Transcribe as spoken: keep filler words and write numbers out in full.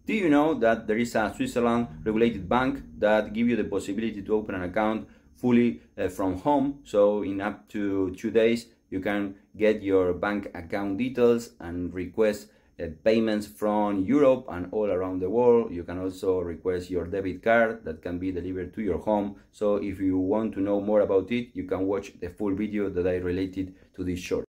Do you know that there is a Switzerland regulated bank that give you the possibility to open an account fully uh, from home? So in up to two days, you can get your bank account details and request uh, payments from Europe and all around the world. You can also request your debit card that can be delivered to your home. So if you want to know more about it, you can watch the full video that I related to this short.